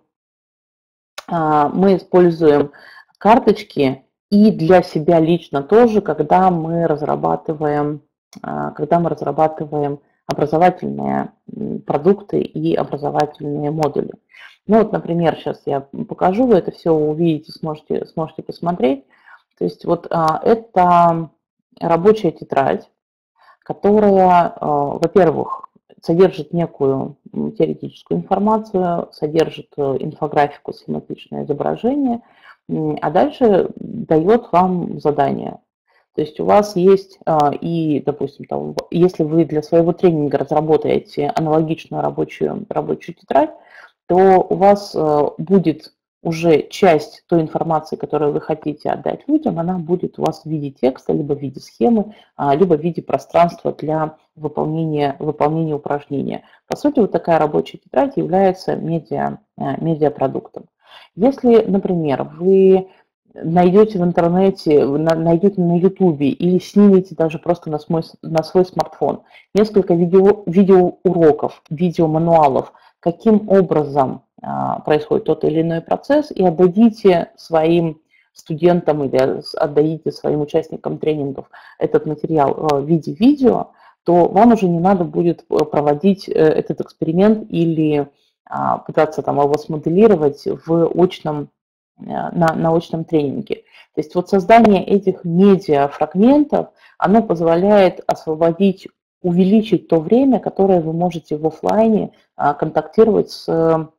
э, мы используем карточки и для себя лично тоже, когда мы разрабатываем, э, когда мы разрабатываем образовательные продукты и образовательные модули. Ну вот, например, сейчас я покажу, вы это все увидите, сможете, сможете посмотреть. То есть вот а, это рабочая тетрадь, которая, а, во-первых, содержит некую теоретическую информацию, содержит инфографику, схематичное изображение, а дальше дает вам задание. То есть у вас есть и, допустим, там, если вы для своего тренинга разработаете аналогичную рабочую, рабочую тетрадь, то у вас будет уже часть той информации, которую вы хотите отдать людям, она будет у вас в виде текста, либо в виде схемы, либо в виде пространства для выполнения, выполнения упражнения. По сути, вот такая рабочая тетрадь является медиа, медиапродуктом. Если, например, вы найдете в интернете, найдете на ютубе или снимете даже просто на свой, на свой смартфон несколько видео, видеоуроков, видеомануалов, каким образом а, происходит тот или иной процесс, и отдадите своим студентам или отдадите своим участникам тренингов этот материал в виде видео, то вам уже не надо будет проводить этот эксперимент или а, пытаться там его смоделировать в очном На, на очном тренинге. То есть вот создание этих медиафрагментов, оно позволяет освободить, увеличить то время, которое вы можете в офлайне а, контактировать с,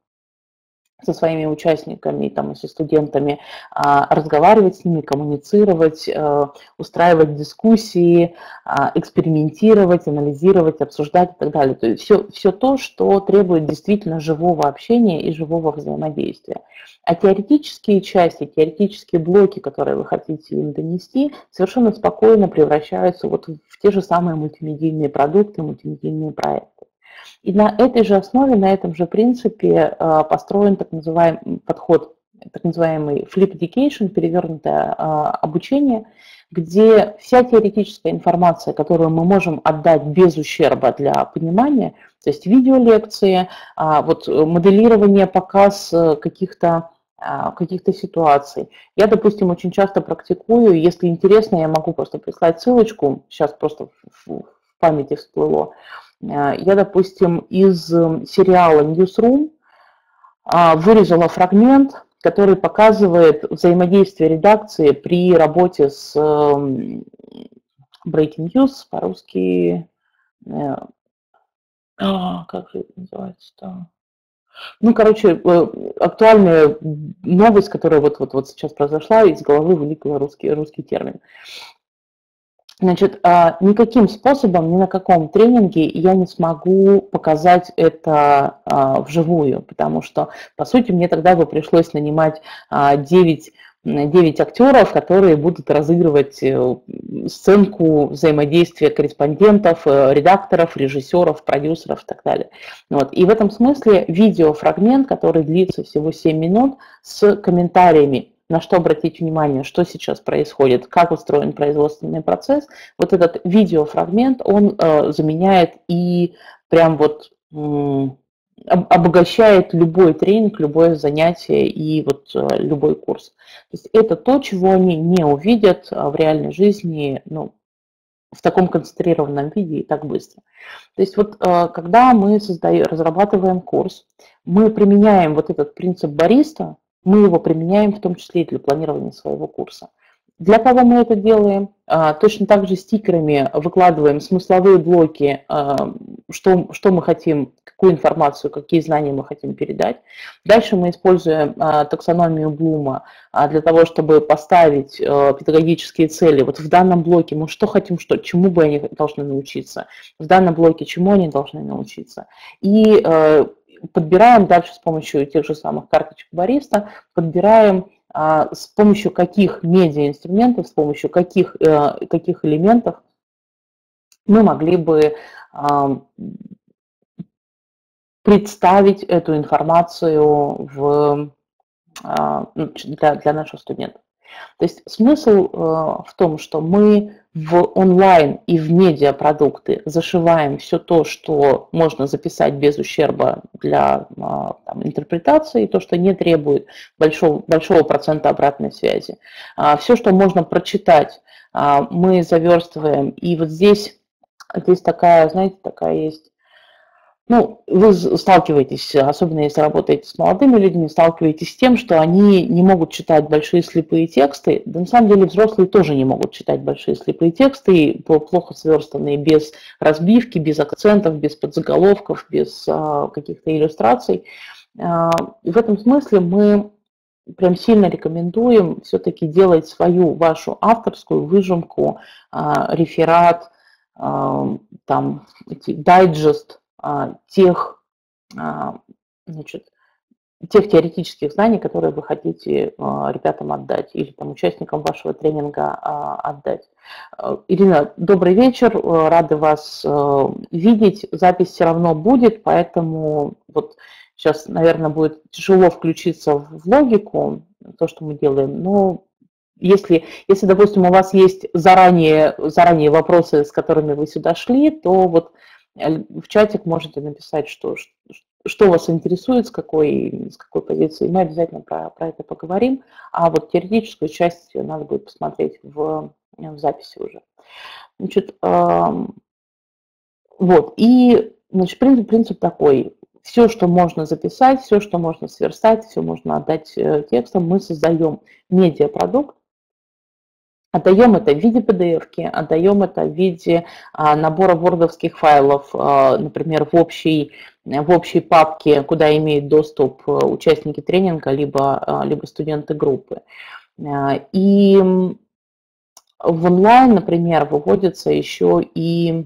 со своими участниками, там, со студентами, а, разговаривать с ними, коммуницировать, а, устраивать дискуссии, а, экспериментировать, анализировать, обсуждать и так далее. То есть все, все то, что требует действительно живого общения и живого взаимодействия. А теоретические части, теоретические блоки, которые вы хотите им донести, совершенно спокойно превращаются вот в те же самые мультимедийные продукты, мультимедийные проекты. И на этой же основе, на этом же принципе построен так называемый подход, так называемый Flip Education, перевернутое обучение, где вся теоретическая информация, которую мы можем отдать без ущерба для понимания, то есть видеолекции, вот моделирование, показ каких-то каких-то ситуаций. Я, допустим, очень часто практикую, если интересно, я могу просто прислать ссылочку, сейчас просто в памяти всплыло. Я, допустим, из сериала Newsroom вырезала фрагмент, который показывает взаимодействие редакции при работе с Breaking News, по-русски, а, как же это называется-то? Ну, короче, актуальная новость, которая вот, вот, вот сейчас произошла, из головы вылетел русский, русский термин. Значит, никаким способом, ни на каком тренинге я не смогу показать это вживую, потому что, по сути, мне тогда бы пришлось нанимать девять, девять актеров, которые будут разыгрывать сценку взаимодействия корреспондентов, редакторов, режиссеров, продюсеров и так далее. Вот. И в этом смысле видеофрагмент, который длится всего семь минут, с комментариями, на что обратить внимание, что сейчас происходит, как устроен производственный процесс, вот этот видеофрагмент, он э, заменяет и прям вот э, обогащает любой тренинг, любое занятие и вот э, любой курс. То есть это то, чего они не увидят в реальной жизни, ну, в таком концентрированном виде и так быстро. То есть вот э, когда мы создаем, разрабатываем курс, мы применяем вот этот принцип бариста, мы его применяем в том числе и для планирования своего курса. Для кого мы это делаем? Точно так же стикерами выкладываем смысловые блоки, что, что мы хотим, какую информацию, какие знания мы хотим передать. Дальше мы используем таксономию Блума для того, чтобы поставить педагогические цели. Вот в данном блоке мы что хотим, что, чему бы они должны научиться, в данном блоке чему они должны научиться. И подбираем дальше с помощью тех же самых карточек бариста, подбираем с помощью каких медиаинструментов, с помощью каких, каких элементов мы могли бы представить эту информацию в, для, для наших студентов. То есть смысл в том, что мы в онлайн и в медиапродукты зашиваем все то, что можно записать без ущерба для там, интерпретации, то, что не требует большого, большого процента обратной связи. Все, что можно прочитать, мы заверстываем. И вот здесь, здесь такая, знаете, такая есть... Ну, вы сталкиваетесь, особенно если работаете с молодыми людьми, сталкиваетесь с тем, что они не могут читать большие слепые тексты. Да на самом деле взрослые тоже не могут читать большие слепые тексты, плохо сверстанные, без разбивки, без акцентов, без подзаголовков, без а, каких-то иллюстраций. А, и в этом смысле мы прям сильно рекомендуем все-таки делать свою, вашу авторскую выжимку, а, реферат, а, там, дайджест, тех, значит, тех теоретических знаний, которые вы хотите ребятам отдать или там, участникам вашего тренинга отдать. Ирина, добрый вечер, рады вас видеть. Запись все равно будет, поэтому вот сейчас, наверное, будет тяжело включиться в логику, то, что мы делаем, но Если, если, допустим, у вас есть заранее, заранее вопросы, с которыми вы сюда шли, то вот в чатик можете написать, что, что вас интересует, с какой, с какой позиции. Мы обязательно про, про это поговорим. А вот теоретическую часть надо будет посмотреть в, в записи уже. Значит, э, вот. И значит, принцип, принцип такой. Все, что можно записать, все, что можно сверстать, все можно отдать текстом, мы создаем медиапродукт. Отдаем это в виде пи ди эф-ки, отдаем это в виде а, набора вордовских файлов, а, например, в общей, в общей папке, куда имеют доступ участники тренинга, либо, а, либо студенты группы. А, и в онлайн, например, выводятся еще и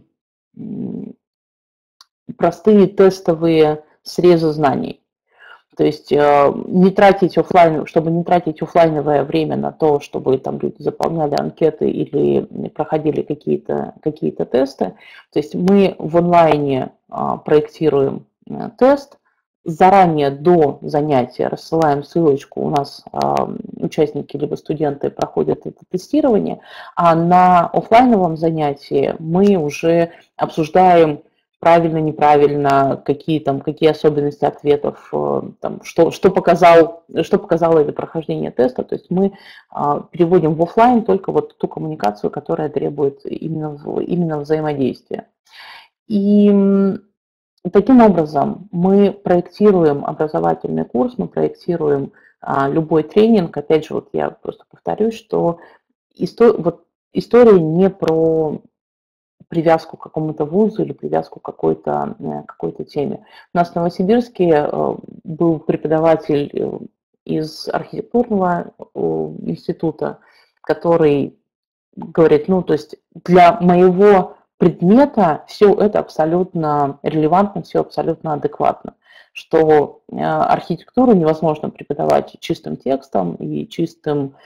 простые тестовые срезы знаний. То есть не тратить офлайн, чтобы не тратить офлайновое время на то, чтобы там люди заполняли анкеты или проходили какие-то какие-то тесты. То есть мы в онлайне проектируем тест, заранее до занятия рассылаем ссылочку, у нас участники либо студенты проходят это тестирование, а на офлайновом занятии мы уже обсуждаем правильно, неправильно, какие, там, какие особенности ответов, там, что, что, показал, что показало это прохождение теста. То есть мы а, переводим в офлайн только вот ту коммуникацию, которая требует именно, именно взаимодействия. И таким образом мы проектируем образовательный курс, мы проектируем а, любой тренинг. Опять же, вот я просто повторюсь, что истор, вот, история не про привязку к какому-то вузу или привязку к какой-то какой-то теме. У нас в Новосибирске был преподаватель из архитектурного института, который говорит, ну, то есть для моего предмета все это абсолютно релевантно, все абсолютно адекватно, что архитектуру невозможно преподавать чистым текстом и чистым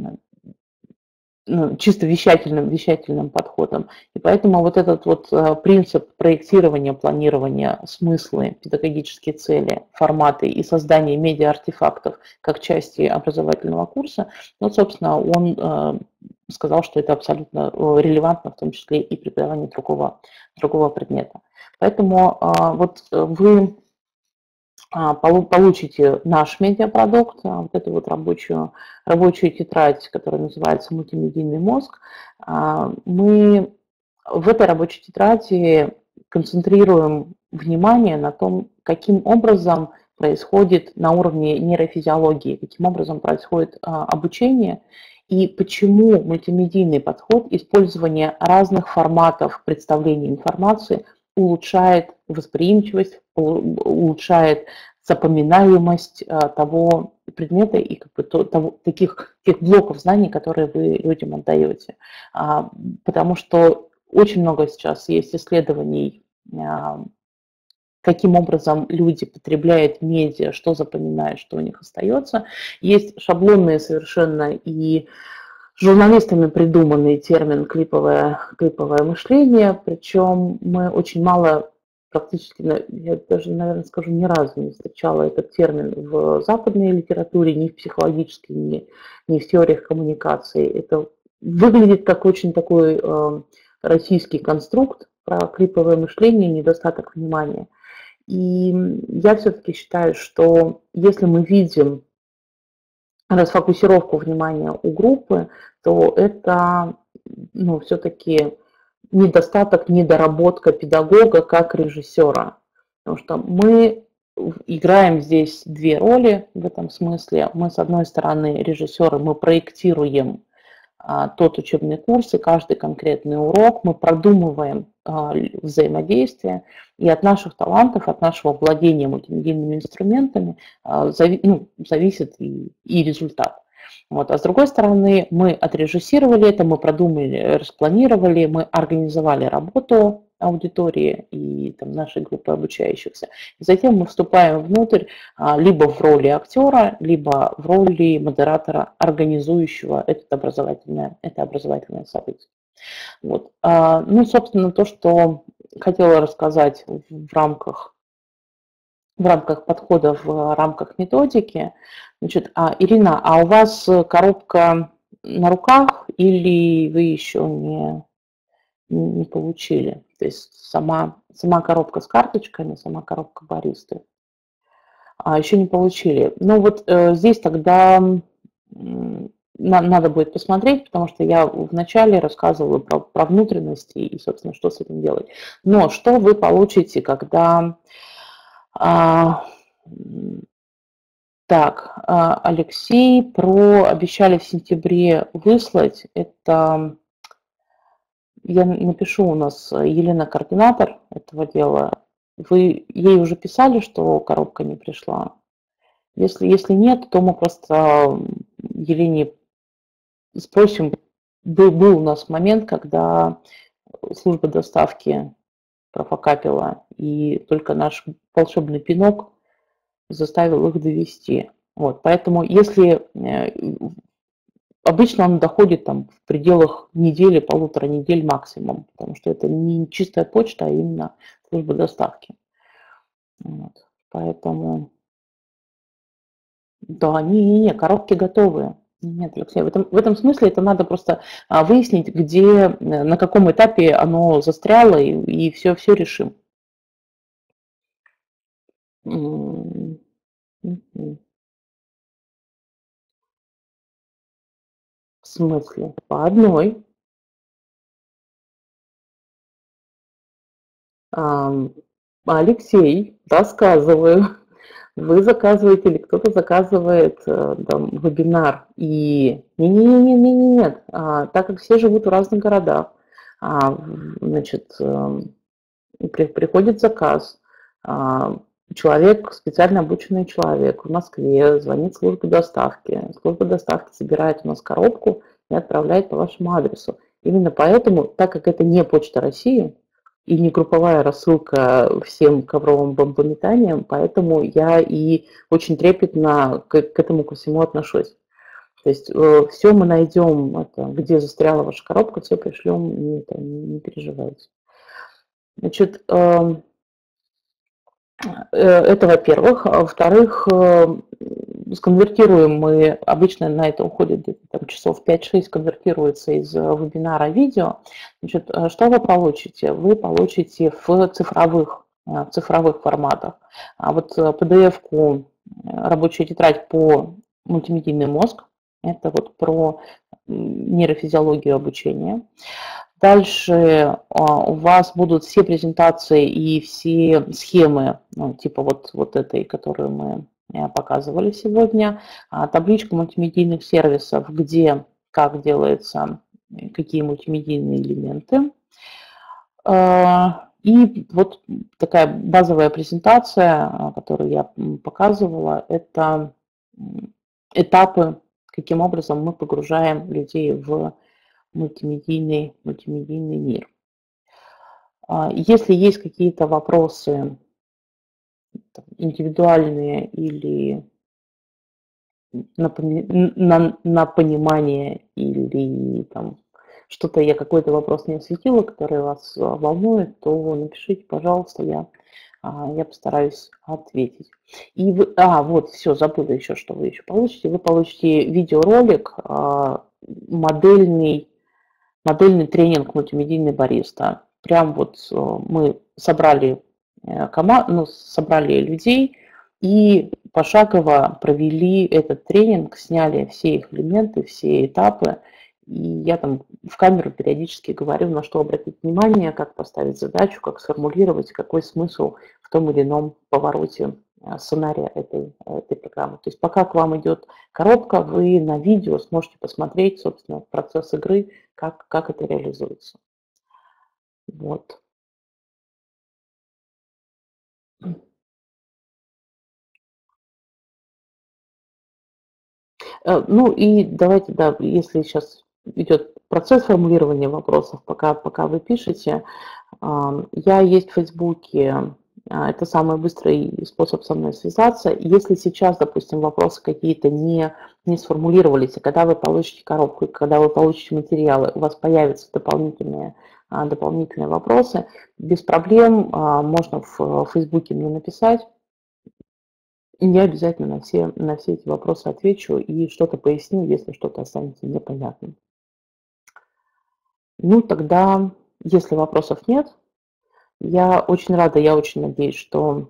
Ну, чисто вещательным, вещательным подходом. И поэтому вот этот вот принцип проектирования, планирования, смыслы, педагогические цели, форматы и создания медиа-артефактов как части образовательного курса, ну, собственно, он сказал, что это абсолютно релевантно, в том числе и преподавание другого, другого предмета. Поэтому вот вы получите наш медиапродукт, вот эту вот рабочую, рабочую тетрадь, которая называется «Мультимедийный мозг». Мы в этой рабочей тетради концентрируем внимание на том, каким образом происходит на уровне нейрофизиологии, каким образом происходит а, обучение и почему мультимедийный подход, использование разных форматов представления информации улучшает восприимчивость, улучшает запоминаемость а, того предмета и как бы, то, того, таких тех блоков знаний, которые вы людям отдаете. А, потому что очень много сейчас есть исследований, а, каким образом люди потребляют медиа, что запоминают, что у них остается. Есть шаблонные совершенно и журналистами придуманный термин клиповое, клиповое мышление, причем мы очень мало, практически, я даже, наверное, скажу, ни разу не встречала этот термин в западной литературе, ни в психологической, ни, ни в теориях коммуникации. Это выглядит как очень такой э, российский конструкт про клиповое мышление, недостаток внимания. И я все-таки считаю, что если мы видим расфокусировку внимания у группы, то это ну, все-таки недостаток, недоработка педагога как режиссера. Потому что мы играем здесь две роли в этом смысле. Мы, с одной стороны, режиссеры, мы проектируем а, тот учебный курс и каждый конкретный урок, мы продумываем а, взаимодействие, и от наших талантов, от нашего владения мультимедийными инструментами а, зави, ну, зависит и, и результат. Вот. А с другой стороны, мы отрежиссировали это, мы продумали, распланировали, мы организовали работу аудитории и там, нашей группы обучающихся. И затем мы вступаем внутрь а, либо в роли актера, либо в роли модератора, организующего это образовательное, это образовательное событие. Вот. А, ну, собственно, то, что хотела рассказать в рамках в рамках подхода, в рамках методики. Значит, а, Ирина, а у вас коробка на руках или вы еще не, не получили? То есть сама, сама коробка с карточками, сама коробка баристы. А еще не получили. Ну вот э, здесь тогда на, надо будет посмотреть, потому что я вначале рассказывала про, про внутренности и, собственно, что с этим делать. Но что вы получите, когда... А, так, Алексей, про обещали в сентябре выслать. Это я напишу, у нас Елена координатор этого дела. Вы ей уже писали, что коробка не пришла? Если, если нет, то мы просто Елене спросим. Был, был у нас момент, когда служба доставки профокапила, и только наш волшебный пинок заставил их довести. Вот, поэтому если обычно он доходит там в пределах недели, полутора недель максимум, потому что это не чистая почта, а именно служба доставки. Вот, поэтому да, не-не-не, коробки готовые. Нет, Алексей, в этом, в этом смысле это надо просто выяснить, где, на каком этапе оно застряло, и, и все, все решим. В смысле? По одной. Алексей, рассказываю. Вы заказываете или кто-то заказывает там, вебинар. И не-не-не-не-не-нет, а, так как все живут в разных городах, а, значит, при, приходит заказ, а, человек, специально обученный человек в Москве, звонит в службу доставки. Служба доставки собирает у нас коробку и отправляет по вашему адресу. Именно поэтому, так как это не Почта России, и не групповая рассылка всем ковровым бомбометанием, поэтому я и очень трепетно к, к этому ко всему отношусь. То есть э, все мы найдем, это, где застряла ваша коробка, все пришлем, не, это, не переживайте. Значит, э, э, это во-первых. А во-вторых, э, сконвертируем мы, обычно на это уходит там, часов пять-шесть, конвертируется из вебинара видео. Значит, что вы получите? Вы получите в цифровых, в цифровых форматах. А вот пи ди эф-ку, рабочая тетрадь по мультимедийный мозг, это вот про нейрофизиологию обучения. Дальше у вас будут все презентации и все схемы, ну, типа вот, вот этой, которую мы показывали сегодня, табличка мультимедийных сервисов, где, как делается, какие мультимедийные элементы. И вот такая базовая презентация, которую я показывала, это этапы, каким образом мы погружаем людей в мультимедийный, мультимедийный мир. Если есть какие-то вопросы индивидуальные или на, на, на понимание, или там что-то я какой-то вопрос не осветила, который вас волнует, то напишите, пожалуйста, я, я постараюсь ответить. И вы, а, вот, все, забыла еще, что вы еще получите. Вы получите видеоролик, модельный, модельный тренинг мультимедийный бариста. Прям вот мы собрали команду, ну, собрали людей и пошагово провели этот тренинг, сняли все их элементы, все этапы. И я там в камеру периодически говорю, на что обратить внимание, как поставить задачу, как сформулировать, какой смысл в том или ином повороте сценария этой, этой программы. То есть пока к вам идет коробка, вы на видео сможете посмотреть, собственно, процесс игры, как, как это реализуется. Вот. Ну и давайте, да, если сейчас идет процесс формулирования вопросов, пока, пока вы пишете, я есть в Фейсбуке, это самый быстрый способ со мной связаться. Если сейчас, допустим, вопросы какие-то не, не сформулировались, и когда вы получите коробку, и когда вы получите материалы, у вас появятся дополнительные, дополнительные вопросы, без проблем можно в Фейсбуке мне написать. И я обязательно на все, на все эти вопросы отвечу и что-то поясню, если что-то останется непонятным. Ну, тогда, если вопросов нет, я очень рада, я очень надеюсь, что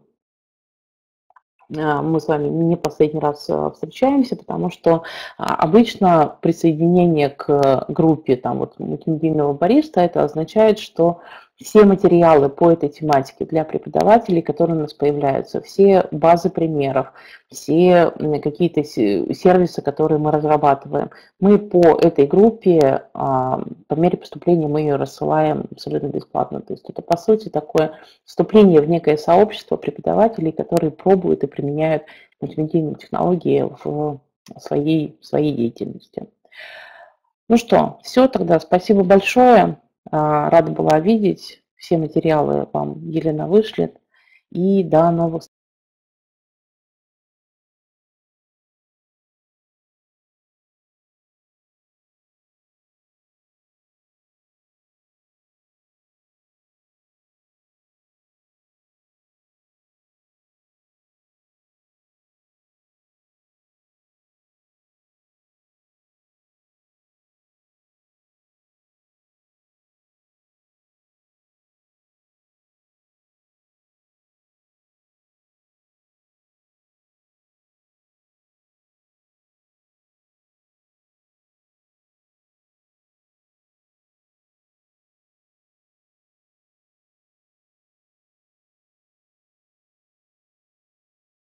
мы с вами не последний раз встречаемся, потому что обычно присоединение к группе там, вот, мультимедийного бариста, это означает, что все материалы по этой тематике для преподавателей, которые у нас появляются, все базы примеров, все какие-то сервисы, которые мы разрабатываем, мы по этой группе, по мере поступления мы ее рассылаем абсолютно бесплатно. То есть это, по сути, такое вступление в некое сообщество преподавателей, которые пробуют и применяют мультимедийные технологии в своей, своей деятельности. Ну что, все тогда, спасибо большое. Рада была видеть. Все материалы вам Елена вышлет. И до новых встреч.